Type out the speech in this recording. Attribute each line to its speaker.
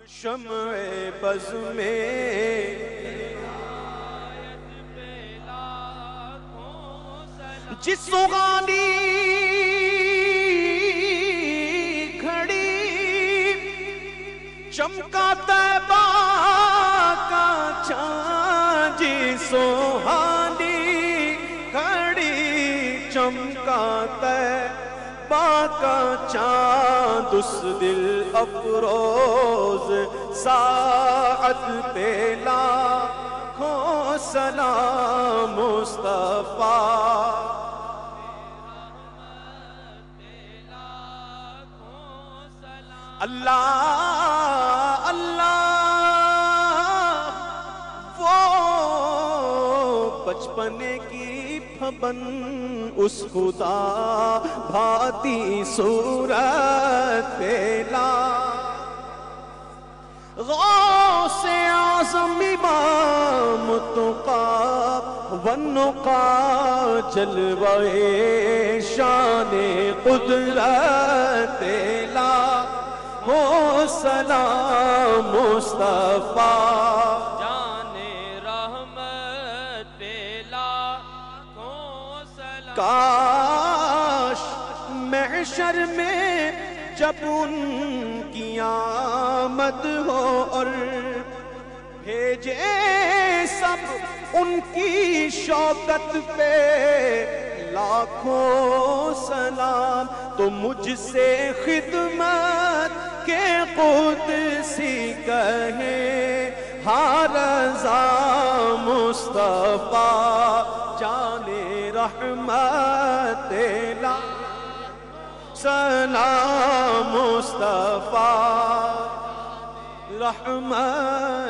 Speaker 1: شمع بز میں جس سغانی کھڑی چمکا طیبہ کا چاند، جس سغانی کھڑی چمکا طیبہ کا چاند، اس دل افروز ساعت پہ لاکھوں سلام مصطفیٰ۔ اللہ اللہ وہ بچپنے کی پھبن اس خدا بھاتی صورت پھیلا، غوث اعظم امام تقی والنقا، جلوہ شان قدرت پھیلا، ہو سلام مصطفیٰ۔
Speaker 2: جان رحمت پہ لاکھوں سلام۔
Speaker 1: کاش محشر میں جب ان کی آمد ہو اور بھیجے سب ان کی شوکت پہ لاکھوں سلام، تو مجھ سے خدمت کے قدسی کہے ہاں رضا مصطفیٰ، جان رحمت لا سلام مصطفیٰ، رحمت